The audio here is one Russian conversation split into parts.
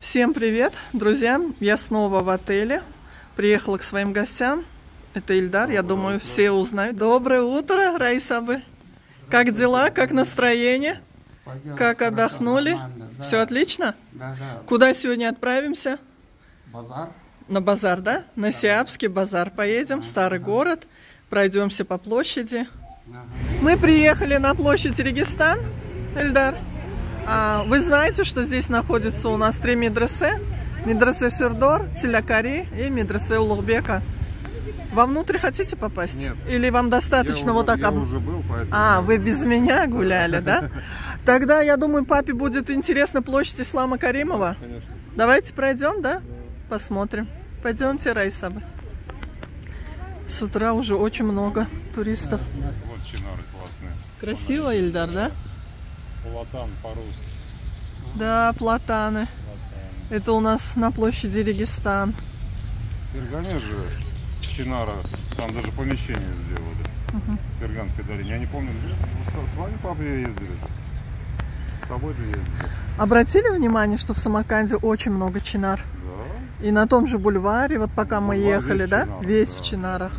Всем привет, друзья! Я снова в отеле. Приехала к своим гостям. Это Ильдар, я думаю, все узнают. Доброе утро, Раисабы! Как дела, как настроение? Как отдохнули? Все отлично? Да. Куда сегодня отправимся? Базар. На базар, да? На Сиапский базар поедем, старый город. Пройдемся по площади. Мы приехали на площадь Регистан, Ильдар. Вы знаете, что здесь находится у нас 3 медресе. Медресе Шердор, Телякари и медресе Улугбека. Вовнутрь хотите попасть? Нет. Или вам достаточно вот так? Я уже был, поэтому... Вы без меня гуляли, да? Тогда, я думаю, папе будет интересна площадь Ислама Каримова. Конечно. Давайте пройдем, да? Посмотрим. Пойдемте, Раисаба. С утра уже очень много туристов. Вот чинары классные. Красиво, Ильдар, да? Платан по-русски. Да, платаны. Это у нас на площади Регистан. Фергане же чинара, там даже помещение сделали. В Ферганской долине. Я не помню, с вами, папа, ездили? С тобой же ездили. Обратили внимание, что в Самарканде очень много чинар? Да. И на том же бульваре, вот пока мы ехали, весь да? чинар, Весь да. в чинарах.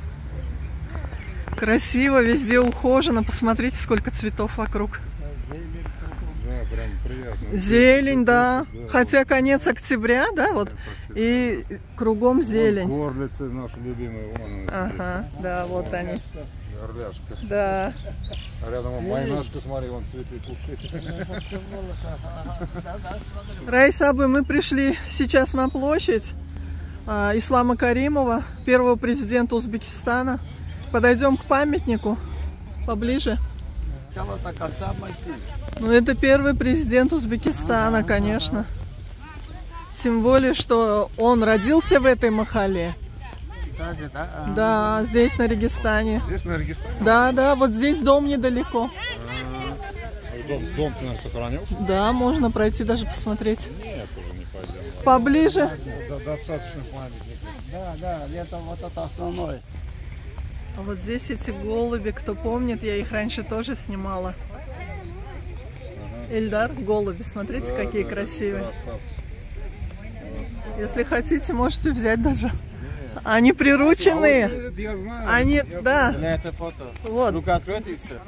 Красиво, везде ухожено. Посмотрите, сколько цветов вокруг. Да, прям приятно. Зелень, да. Да. Хотя конец октября, да, вот. И кругом зелень. Горлицы наши любимые. Вон, Ага, да, вот они. Горляшка. Да. А рядом майнашка, смотри, вон цветы кушает. Раисабы, мы пришли сейчас на площадь Ислама Каримова, первого президента Узбекистана. Подойдем к памятнику поближе. Ну, это первый президент Узбекистана, конечно. Тем более, что он родился в этой махале. Да, здесь на Регистане. Здесь на Регистане? Да, вот здесь дом недалеко. Дом, наверное, сохранился? Да, можно пройти даже посмотреть. Нет, уже не пойдем. Поближе. Достаточно памятник. Да, это вот это основной. А вот здесь эти голуби, кто помнит, я их раньше тоже снимала. Ильдар, голуби, смотрите, какие красивые. Красавцы. Если хотите, можете взять даже. Они прирученные. Я знаю. Они, да. Для этого фото. Вот. Рука открыта и все.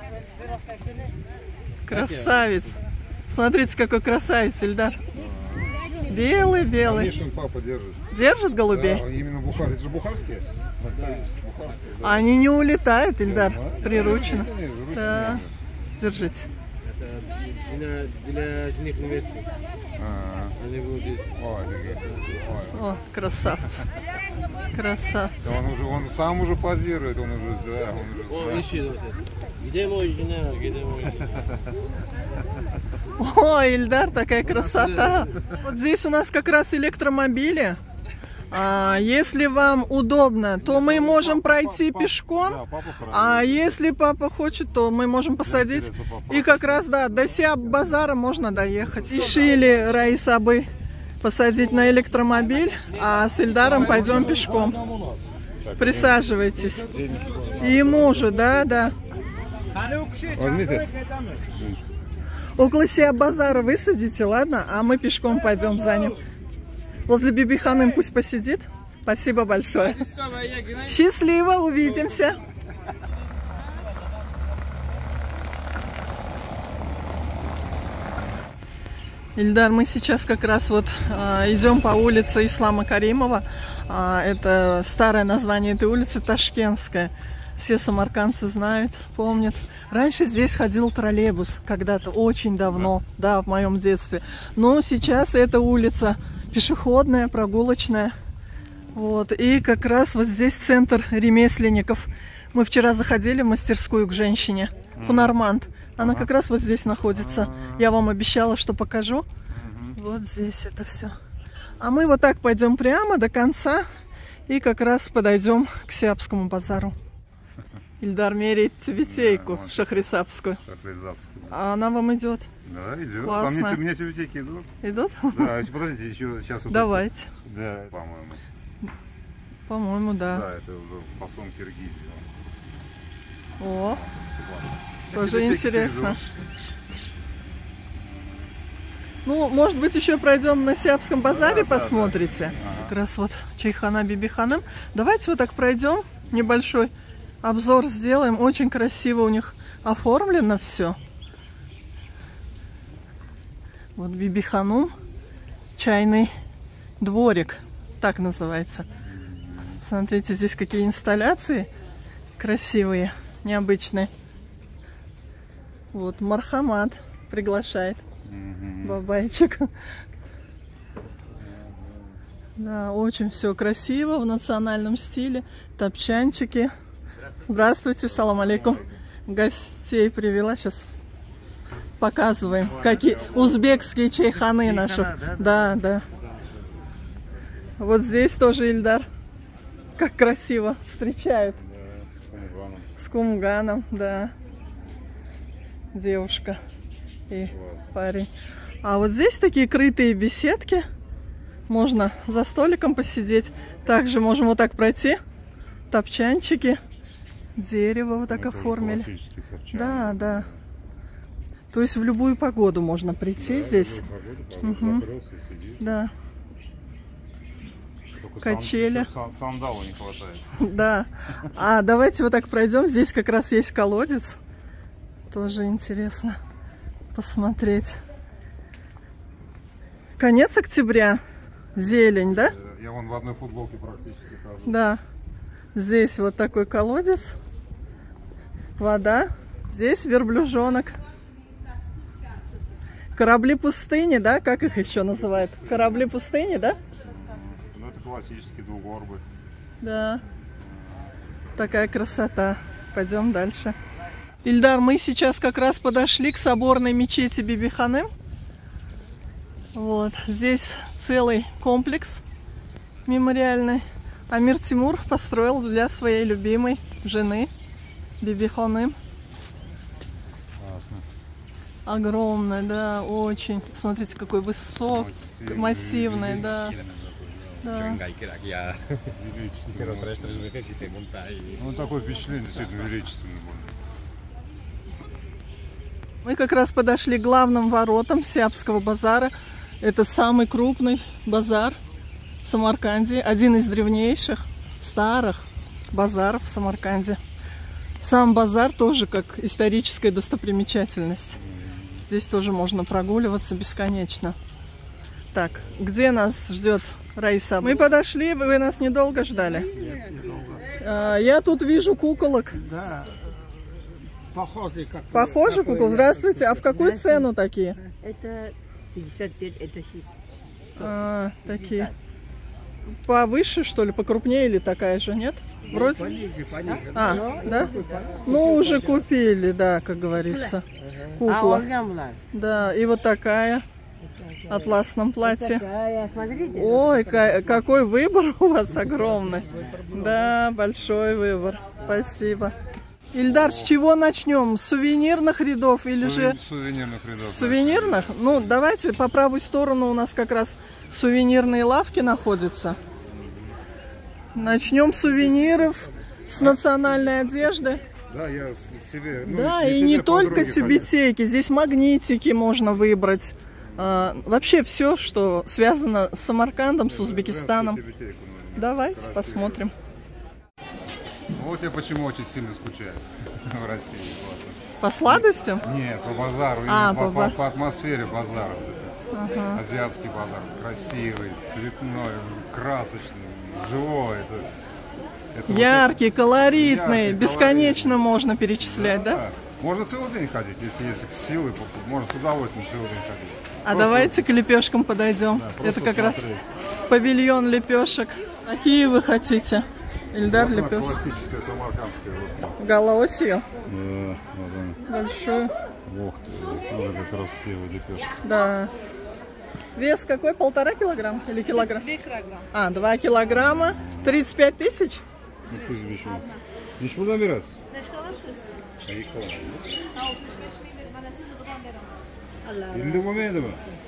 Красавец. Смотрите, какой красавец, Ильдар. Белый. Мишин папа держит. Держит голубей? Да, именно Бухар. Это же бухарские? Бухарские, да. Они не улетают, Ильдар. Приручено. Ручные. Да. Держите. Это для жених невесты. Они будут здесь. О, красавцы. Красавцы. Он сам уже позирует, он уже, да, О, ищи вот это. Где мой жена? Где мой жена? О, Ильдар, такая красота. Вот здесь у нас как раз электромобили. Если вам удобно, то мы можем пройти пешком. А если папа хочет, то мы можем посадить. И как раз, да, до Сиап-базара можно доехать. Решили Раисабы посадить на электромобиль, а с Ильдаром пойдем пешком. Присаживайтесь. И ему уже, да. Возьмите. Около Сиап-базара высадите, ладно? А мы пешком пойдем за ним. Возле Бибиханым пусть посидит. Спасибо большое. Счастливо, увидимся. Ильдар, мы сейчас как раз вот идем по улице Ислама Каримова. Это старое название этой улицы, Ташкентская. Все самаркандцы знают, помнят. Раньше здесь ходил троллейбус, когда-то, очень давно, да, в моем детстве. Но сейчас эта улица пешеходная, прогулочная. Вот. И как раз вот здесь центр ремесленников. Мы вчера заходили в мастерскую к женщине, Хунарманд. Она как раз вот здесь находится. Я вам обещала, что покажу. Вот здесь это все. А мы вот так пойдем прямо до конца и как раз подойдем к Сиапскому базару. Ильдар меряет тюбетейку шахрисапскую. А она вам идет? Да, идет. Классно. А мне тюбетейки идут. Идут? Да, если подождите, еще сейчас. Вот давайте. Да, по-моему. По-моему, да. Да, это уже фасон Киргизии. О, тоже интересно. Ну, может быть, еще пройдем на Сиапском базаре, Да, посмотрите. Ага. Как раз вот Чайхана Бибиханым. Давайте вот так пройдем, небольшой обзор сделаем. Очень красиво у них оформлено все. Вот Бибиханум, чайный дворик, так называется. Смотрите, здесь какие инсталляции красивые, необычные. Вот Мархамат приглашает. Бабайчик. Да, очень все красиво, в национальном стиле. Топчанчики. Здравствуйте, салам алейкум. Гостей привела, сейчас показываем. Какие узбекские чайханы наши. Да, да. Вот здесь тоже Ильдар. Как красиво встречают. С кумганом, да. Девушка и парень. А вот здесь такие крытые беседки. Можно за столиком посидеть. Также можем вот так пройти. Топчанчики. Дерево вот так оформили. Да, да. То есть в любую погоду можно прийти здесь. Угу. Да. Качели. Сандала не хватает. Да. А давайте вот так пройдем. Здесь как раз есть колодец. Тоже интересно посмотреть. Конец октября. Зелень, да? Я вон в одной футболке практически хожу. Да. Здесь вот такой колодец. Вода. Здесь верблюжонок. Корабли пустыни, да? Как их еще называют? Корабли пустыни, да? Ну, это классический двугорбый. Да. Такая красота. Пойдем дальше. Ильдар, мы сейчас как раз подошли к соборной мечети Бибиханым. Вот. Здесь целый комплекс мемориальный. Амир Тимур построил для своей любимой жены Бибиханым. Огромная, да, очень. Смотрите, какой высокий, массивный, да. Да. Ну, такое впечатление действительно величественное. Мы как раз подошли к главным воротам Сиапского базара. Это самый крупный базар в Самарканде. Один из древнейших, старых базаров в Самарканде. Сам базар тоже как историческая достопримечательность. Здесь тоже можно прогуливаться бесконечно. Так, где нас ждет Раиса? Мы подошли, вы нас недолго ждали? Я тут вижу куколок. Да. Похожие как. Похожи кукол? Здравствуйте. А в какую цену такие? Это 55, это 100. Такие. Повыше, что ли, покрупнее или такая же, нет? Вроде. Пониже. Да? Ну, уже купили, да, как говорится. Кукла. Да, и вот такая. В атласном платье. Смотрите. Ой, какой выбор у вас огромный. Да, большой выбор. Спасибо. Ильдар, с чего начнем? С сувенирных рядов или же... Сувенирных рядов. С сувенирных? Ну, давайте по правую сторону у нас как раз сувенирные лавки находятся. Начнем с сувениров, с национальной одежды. Да, я себе... Ну, Да, и не только тибетейки. Здесь магнитики можно выбрать. Вообще все, что связано с Самаркандом, с Узбекистаном. Давайте посмотрим. Вот я почему очень сильно скучаю в России. По сладостям? Нет, по базару, по атмосфере базара. Ага. Азиатский базар. Красивый, цветной, красочный, живой. Яркий, колоритный, бесконечно можно перечислять, да? Можно целый день ходить, если есть силы, можно с удовольствием целый день ходить. А давайте к лепешкам подойдем. Да, это как смотреть. раз павильон лепешек. Какие вы хотите? Ильдар, Вот лепешек. классическая самаркандская. Вот. Галаосию? Да, вот она. Большую. Ох ты, вот как красивая лепешка. Да. Вес какой? 1,5 килограмма или килограмм? 2 килограмма. 2 килограмма. 35 тысяч? Ну пусть еще. Hiç buradan biraz. Neçte alasınız? Ayıkla. 65 bin verin. Bana sıvıdan verin. Allah. 50 olmaydı mı?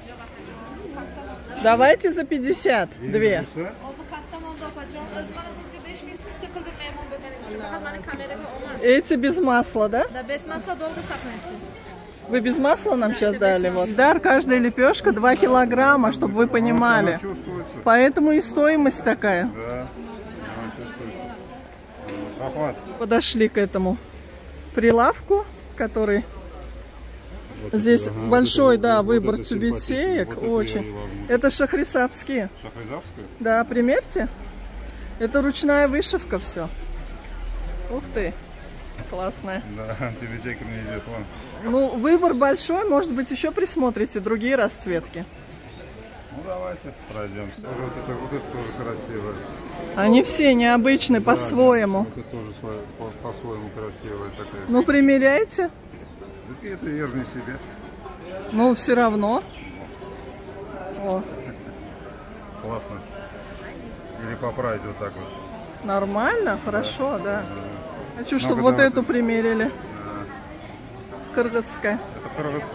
Давайте за 50. 2. O bu kattan oldu yapacağım. Öz bana sizge 5 bin sık tıkıldım memnun benim için. Fakat bana kameraya olmaz. Эти без масла, да? Da besmasla doldu sakın. Вы без масла нам сейчас дали? Вот. Ильдар, каждая лепешка 2 килограмма, чтобы вы понимали. Она чувствуется. Поэтому и стоимость такая. Да, она чувствуется. Охват. Подошли к этому прилавку, который... Вот Здесь это, большой, вот да, это, выбор вот тюбетеек. вот это Очень. я и возьму. Это шахрисабские. Шахризавская? Да, примерьте. Это ручная вышивка все. Ух ты. Классная. Да, тюбетейка мне идет. Вон. Ну, выбор большой. Может быть, еще присмотрите другие расцветки. Ну, давайте пройдемся. Тоже вот это тоже красивое. Они все необычные по-своему. Вот это тоже по-своему красивая такая. Ну, примеряйте. Да это я же не себе. Ну, все равно. О, Классно. Или поправить вот так вот. нормально, хорошо, да. Хочу, чтобы Ну, вот когда эту вот примерили. Кыргызская. Это крас.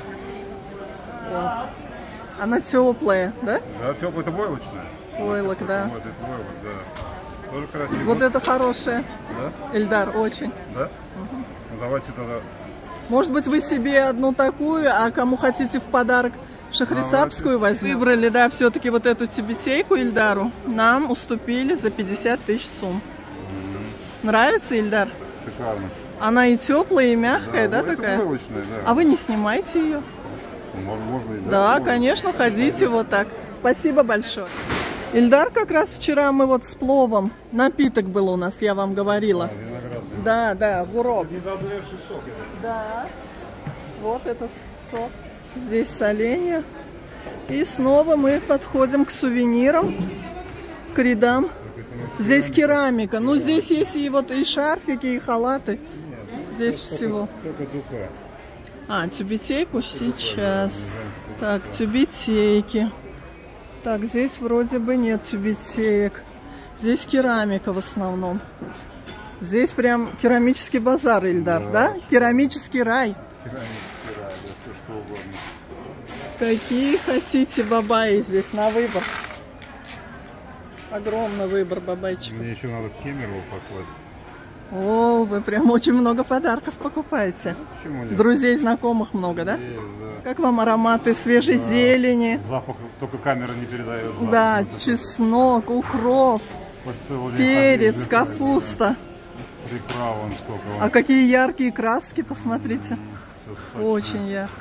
О. Она теплая, да? Да, теплая, это войлочная. Войлок, да. Вот это войлок, да. Тоже красиво. Вот это хорошая. Да? Ильдар, очень. Да? Ну давайте тогда. Может быть, вы себе одну такую, а кому хотите в подарок шахрисабскую возьмете. Выбрали, да, все-таки вот эту тюбетейку Ильдару. Нам уступили за 50 тысяч сумм. Нравится, Ильдар? Шикарно. Она и теплая, и мягкая, да, это такая? войлочная, да. А вы не снимаете ее? Можно и да. Да, можно. конечно, ходите вот так. Спасибо большое. Ильдар, как раз вчера мы вот с пловом, напиток был у нас, я вам говорила. Виноградный. Да, да, гурок. Недозревший сок. Да. Вот этот сок. Здесь соленья. И снова мы подходим к сувенирам, к рядам. Здесь керамика. Ну, здесь есть и вот и шарфики, и халаты. Здесь всего. Только дука. А, тюбетейку сейчас. Так, тюбетейки. Так, здесь вроде бы нет тюбетеек. Здесь керамика в основном. Здесь прям керамический базар, Ильдар, да? Керамический рай. Керамический рай, да, все что угодно. Какие хотите бабаи здесь на выбор. Огромный выбор бабайчиков. Мне еще надо в Кемерово послать. О, вы прям очень много подарков покупаете. Почему нет? Друзей, знакомых много, да? Есть, да. Как вам ароматы свежей зелени? Запах только камера не передает. Запах. Да, Вот это чеснок, укроп, хоть целый день перец, ходить, капуста. Приправ вон сколько. А какие яркие краски, посмотрите. Всё сочное. Очень ярко.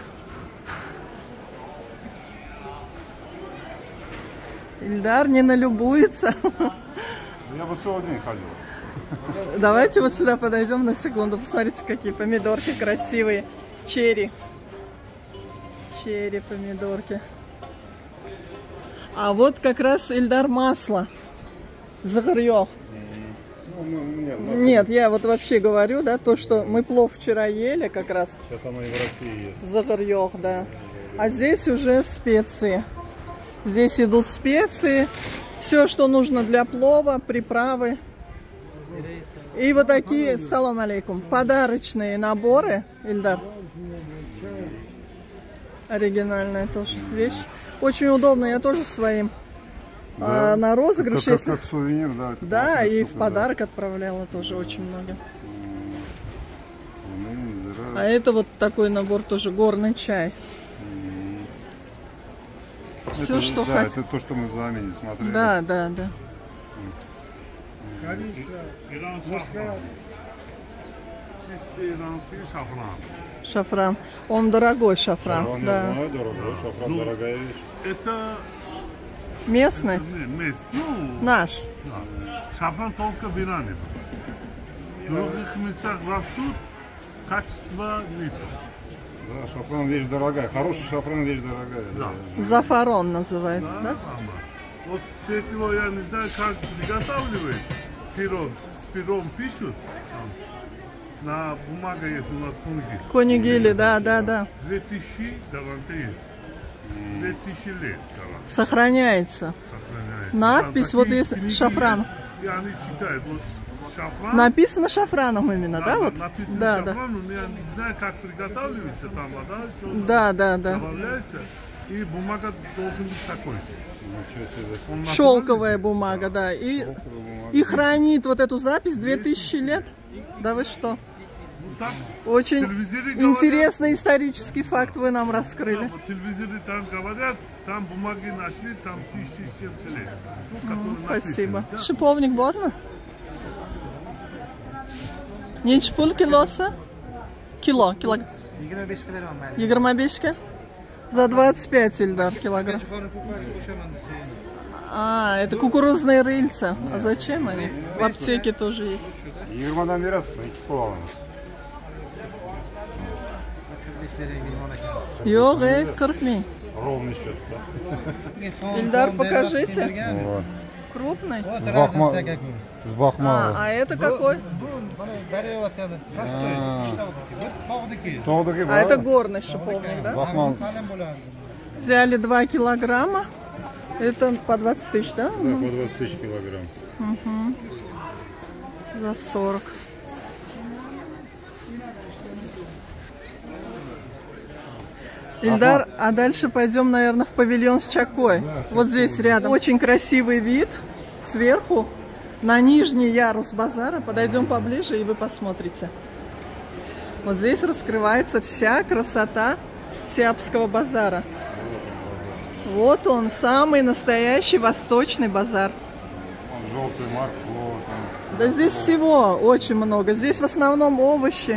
Ильдар не налюбуется. Я бы целый день ходил. Давайте вот сюда подойдем на секунду. Посмотрите, какие помидорки красивые. Черри. Черри помидорки. А вот как раз, Ильдар, масло. Загорьёх. Нет, я вот вообще говорю, да, то, что мы плов вчера ели как раз. Сейчас оно и в России есть. Загорьёх, да. А здесь уже специи. Здесь идут специи. Все, что нужно для плова, приправы. И вот такие, салам алейкум, подарочные наборы, Ильдар. Оригинальная тоже вещь. Очень удобно, я тоже своим Да. на розыгрыш. Как, если- как сувенир, да. это Да, классная и в штука, подарок отправляла тоже очень много. Да. Ну, не зря. А это вот такой набор тоже, горный чай. Все, Это, что да, хотите. это то, что мы в замене смотрели. Да, да, да. Чистый иранский шафран. Шафран. Он дорогой шафран, Он, да. я знаю, дорогой. Шафран дорогая вещь. Это Местный, мест. Ну, наш. шафран только в Иране. В других местах растут, качества нет. Да, шафран вещь дорогая. Хороший шафран вещь дорогая. Да. Зафарон называется, да? Вот с этого я не знаю, как приготавливают. Пером, с пером пишут. На бумаге есть у нас книги. Конигили, да, да, да. 2000 гарантия есть. 2000 лет гарантия Сохраняется. сохраняется. Надпись, Там вот такие есть книги шафран. есть, и они читают. Вот шафран. Написано шафраном именно, да? Вот? Написано Да, да. шафран, но я не знаю, как приготавливается там вода, что Да, да, да. добавляется. И бумага должен быть такой. Ничего себе. Он Шелковая бумага, да. И Бумага. хранит вот эту запись 2000 лет. Да вы что? так Очень телевизоре интересный исторический факт вы нам раскрыли. говорят, телевизоре там говорят, там бумаги нашли, там 1700 лет. Ну, которые Спасибо. написаны, да. Шиповник борно? Нече пул килосы? Кило. 25'e veriyorum ben. 25'ке? За 25, Ильдар, килограмм. А, это кукурузные рыльца. А зачем они? В аптеке тоже есть. 20'dan бересіз, 2 pul alamыз. Yok, 40 bin. Ровный счет, да? Ильдар, покажите. Вот. Крупный. С бахмала. А это какой? Тоғдыки, А это горный шиповник, да? Бахмал. Взяли 2 килограмма. Это по 20 тысяч, да? Да, по 20 тысяч килограмм. За 40. Ильдар, а дальше пойдем, наверное, в павильон с чакой. Вот здесь рядом. Очень красивый вид сверху на нижний ярус базара. Подойдем поближе, и вы посмотрите. Вот здесь раскрывается вся красота Сиапского базара. Вот он, самый настоящий восточный базар. Желтый морковь. Да здесь всего очень много. Здесь в основном овощи.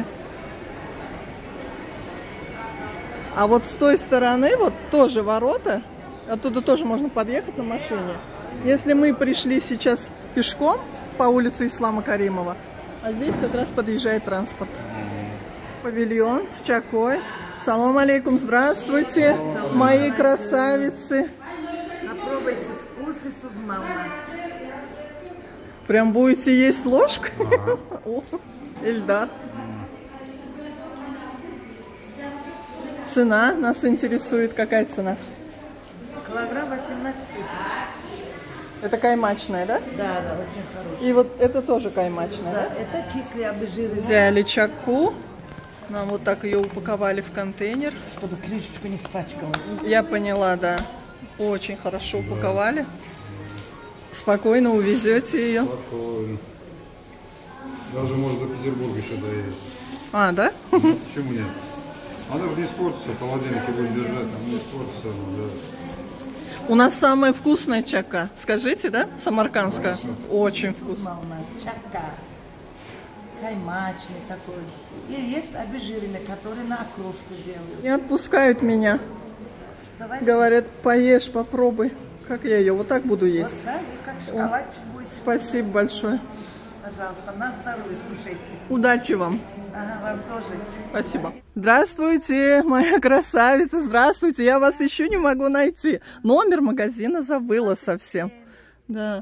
А вот с той стороны, вот тоже ворота. Оттуда тоже можно подъехать на машине. Если мы пришли сейчас пешком по улице Ислама Каримова, а здесь как раз подъезжает транспорт. Павильон с чакой. Салам алейкум, здравствуйте, мои красавицы. Попробуйте, вкусный сузма у нас. Прям будете есть ложкой? О, Ильдар. Цена нас интересует. Какая цена? Килограмм 18 тысяч. Это каймачная, да? Да, очень хороший. И вот это тоже каймачная, да? Это кислый обезжиренный. Взяли чаку. Нам вот так ее упаковали в контейнер. Чтобы крышечку не спачкалась. Я поняла, да. Очень хорошо упаковали. Спокойно увезете ее. Спокойно. Даже может до Петербурга еще доедет. А, да? Почему нет? Она же не испортится, в холодильнике будет держать, там не испортится она, да. У нас самая вкусная чака. Скажите, да? Самаркандская. Очень вкусно. Сузма у нас чака. Каймачный такой. И есть обезжиренный, который на окрошку делают. Не отпускают меня. Давайте. Говорят, поешь, попробуй. Как я ее вот так буду есть? Да, и как шоколадчик будет. Спасибо большое. Пожалуйста, на здоровье кушайте. Удачи вам. Ага, вам тоже. Спасибо. Здравствуйте, моя красавица. Здравствуйте. Я вас еще не могу найти. Номер магазина забыла совсем. Да.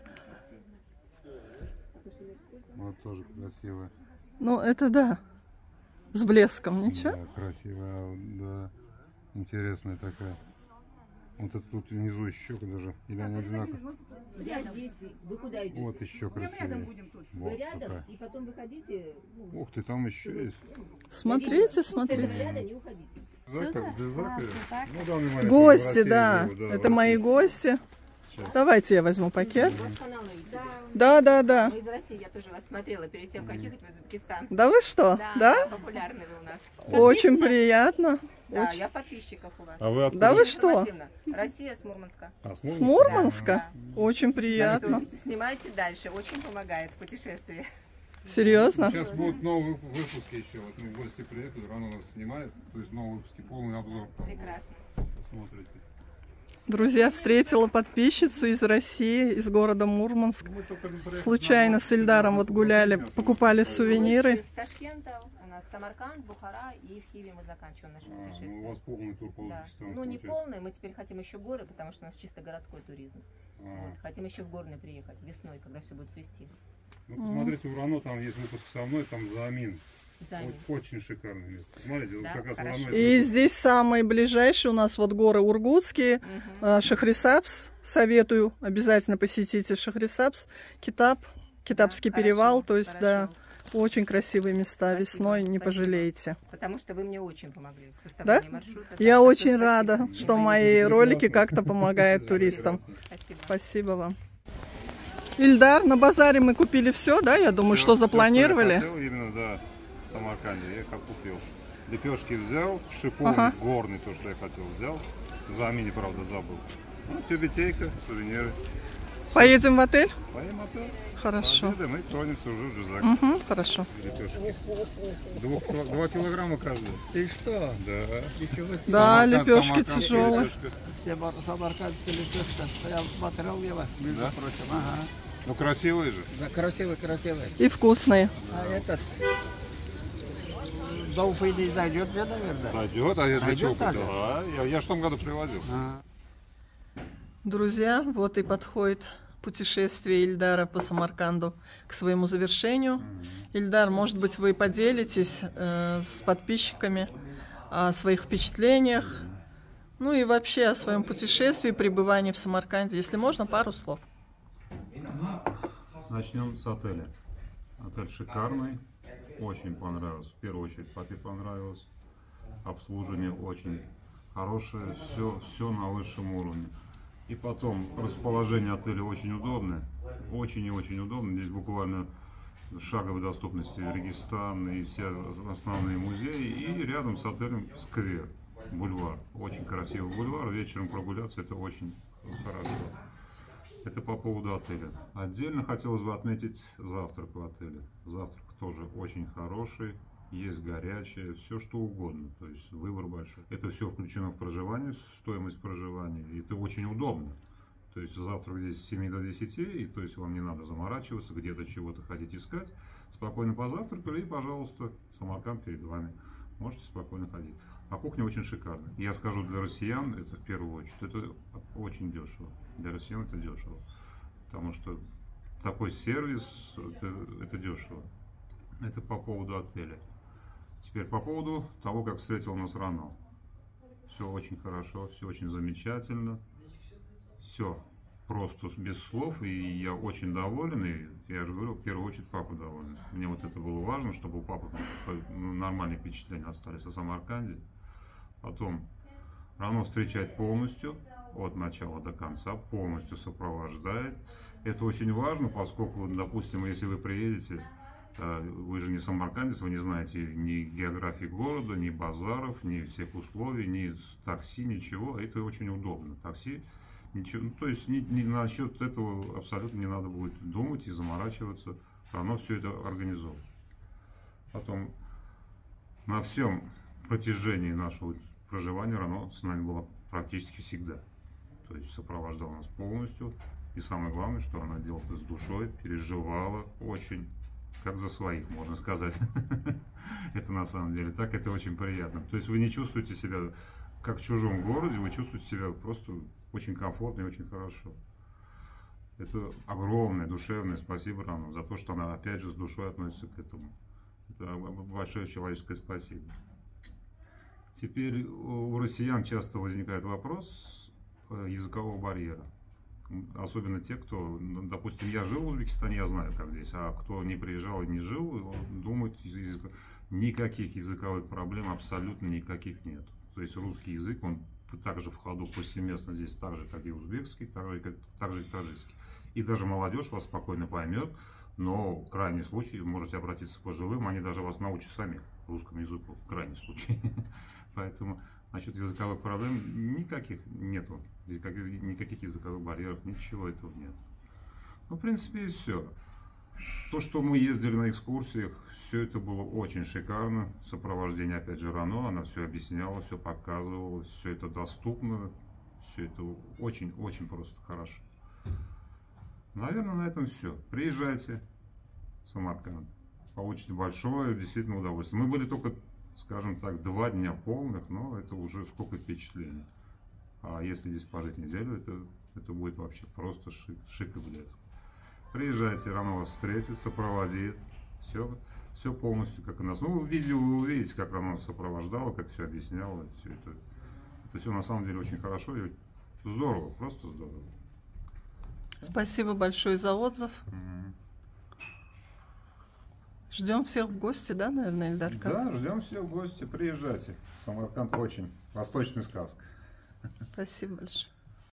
Вот тоже красивая. Ну, это да. С блеском, ничего? Да, красивая, да. Интересная такая. Вот это тут внизу еще даже. Или они одинаковые? Я здесь. Вы куда идете? Вот еще красивее. Вы Вот рядом, такая. и потом выходите. Ну, Ух ты, там еще есть. Смотрите, с ряда смотрите. не уходите. Закар, без закаря. Ну, в данный момент в Гости, России да. живут, Это в мои России. гости. Давайте я возьму пакет. Ваш канал на YouTube. Да, да, да. Мы из России, я тоже вас смотрела перед тем, как ехать в Узбекистан. Да вы что? Да? Популярны вы у нас. Очень приятно. Да, я в подписчиках у вас. А вы откуда? Да вы Очень что? информативно. Россия, с Мурманска. А, с С Мурманска? Мурманска? Очень приятно. Так что снимайте дальше, очень помогает в путешествии. Серьезно? Сейчас будут новые выпуски еще. Вот мы в гости приехали, рано нас снимает. То есть новые выпуски, полный обзор. Прекрасно. Посмотрите. Друзья, встретила подписчицу из России, из города Мурманск. Мы только приехали Случайно с Ильдаром вот гуляли, покупали сувениры. Из Ташкента, у нас Самарканд, Бухара и в Хиве мы заканчиваем наше Ну, у путешествие. вас полный тур по Да. Узбекистану Ну не получается. полный, мы теперь хотим еще горы, потому что у нас чисто городской туризм. А. Вот. Хотим еще в горный приехать весной, когда все будет свести. Ну, посмотрите, у Рано там есть выпуск со мной, там Заамин. Занят. Очень шикарное место. Посмотрите, вот Да, как раз у хорошо. Рано есть И выпуск. здесь самые ближайшие у нас вот горы Ургутские, Шахрисабз. Советую обязательно посетите Шахрисабз, Китапский Да, перевал. хорошо, То есть, да, хорошо. очень красивые места. Спасибо, Весной не спасибо. пожалеете. Потому что вы мне очень помогли в составлении маршрута. Я Так что очень спасибо. рада, что мои ролики как-то помогают туристам. Спасибо. Спасибо вам. Ильдар, на базаре мы купили все, да? Я думаю, что Всё, запланировали. что я хотел, именно, да. в Самарканде, я как купил. Лепешки взял, шиповник горный, то, что я хотел, взял. За мини, правда, забыл. Ну, тюбетейка, сувениры. Поедем в отель? Поедем в отель. Хорошо. Пообедаем и тронемся уже в Джизак. Хорошо. Лепешки. 2 килограмма каждая. Ты что? Да. Ничего себе. Да, Самарканд, лепешки самаркандская тяжелые. лепешка. Самаркандская лепешка. Я смотрел его, между Да? прочим. Ага. Ну, красивые же. Да, красивый. И вкусные. А этот... До Уфы не дойдет мне, наверное. Дойдет, а я для Дойдет чего даже? купил? Я ж в том году привозил. Друзья, вот и подходит путешествие Ильдара по Самарканду к своему завершению. Ильдар, может быть, вы поделитесь с подписчиками о своих впечатлениях, ну и вообще о своем путешествии, пребывании в Самарканде. Если можно, пару слов. Начнем с отеля. Отель шикарный, очень понравился. В первую очередь папе понравилось. Обслуживание очень хорошее, все на высшем уровне. И потом расположение отеля очень удобное, очень и очень удобно. Здесь буквально шаговой доступности Регистан и все основные музеи. И рядом с отелем сквер, бульвар. Очень красивый бульвар. Вечером прогуляться это очень хорошо. Это по поводу отеля. Отдельно хотелось бы отметить завтрак в отеле. Завтрак тоже очень хороший. Есть горячее, все что угодно, то есть выбор большой. Это все включено в проживание, стоимость проживания, и это очень удобно. То есть завтрак здесь с 7 до 10, и то есть вам не надо заморачиваться, где-то чего-то ходить искать. Спокойно позавтракали, и, пожалуйста, Самарканд перед вами. Можете спокойно ходить. А кухня очень шикарная. Я скажу, для россиян, это в первую очередь, это очень дешево. Для россиян это дешево. Потому что такой сервис, это дешево. Это по поводу отеля. Теперь по поводу того, как встретил нас Рано. Все очень хорошо, все очень замечательно. Все просто без слов, и я очень доволен. И я же говорю, в первую очередь папа доволен. Мне вот это было важно, чтобы у папы нормальные впечатления остались о Самарканде. Потом Рано встречает полностью, от начала до конца, полностью сопровождает. Это очень важно, поскольку, допустим, если вы приедете, вы же не самаркандец, вы не знаете ни географии города, ни базаров, ни всех условий, ни такси, ничего. Это очень удобно. Такси, ничего, то есть насчет этого абсолютно не надо будет думать и заморачиваться. Оно все это организовано. Потом на всем протяжении нашего проживания Рано с нами была практически всегда. То есть сопровождала нас полностью. И самое главное, что она делала это с душой, переживала очень. Как за своих, можно сказать. Это на самом деле так, это очень приятно. То есть вы не чувствуете себя как в чужом городе, вы чувствуете себя просто очень комфортно и очень хорошо. Это огромное душевное спасибо Рано за то, что она опять же с душой относится к этому. Это большое человеческое спасибо. Теперь у россиян часто возникает вопрос языкового барьера. Особенно те, кто, допустим, я жил в Узбекистане, я знаю, как здесь, а кто не приезжал и не жил, думает, никаких языковых проблем абсолютно никаких нет. То есть русский язык, он также в ходу повсеместно здесь, так же, как и узбекский, так же и таджикский. И даже молодежь вас спокойно поймет, но в крайнем случае можете обратиться к пожилым, они даже вас научат сами русскому языку, в крайнем случае. Поэтому насчет языковых проблем никаких нету. Никаких языковых барьеров, ничего этого нет. Ну, в принципе, и все. То, что мы ездили на экскурсиях, все это было очень шикарно. Сопровождение, опять же, Рано, она все объясняла, все показывала, все это доступно, все это очень-очень просто хорошо. Наверное, на этом все. Приезжайте в Самарканд, получите большое действительно удовольствие. Мы были только, скажем так, 2 дня полных, но это уже сколько впечатлений. А если здесь пожить неделю, это будет вообще просто шик и блеск. Приезжайте, Рано вас встретит, сопроводит. Все полностью как у нас. Ну, в видео вы увидите, как Рано сопровождала, как все объясняла. Это все на самом деле очень хорошо и здорово, просто здорово. Спасибо большое за отзыв. Ждем всех в гости, да, наверное, Ильдар? Да, ждем всех в гости. Приезжайте. Самарканд очень восточная сказка. Спасибо большое.